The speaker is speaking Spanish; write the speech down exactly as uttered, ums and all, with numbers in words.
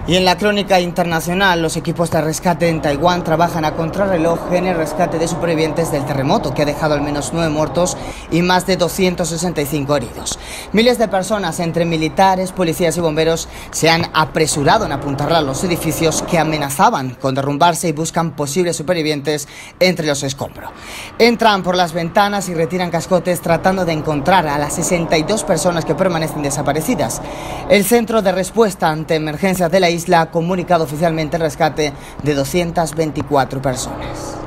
Y en la crónica internacional, los equipos de rescate en Taiwán trabajan a contrarreloj en el rescate de supervivientes del terremoto, que ha dejado al menos nueve muertos y más de doscientos sesenta y cinco heridos. Miles de personas, entre militares, policías y bomberos, se han apresurado en apuntalar a los edificios que amenazaban con derrumbarse y buscan posibles supervivientes entre los escombros. Entran por las ventanas y retiran cascotes tratando de encontrar a las sesenta y dos personas que permanecen desaparecidas. El Centro de Respuesta ante Emergencias de la isla ha comunicado oficialmente el rescate de doscientas veinticuatro personas.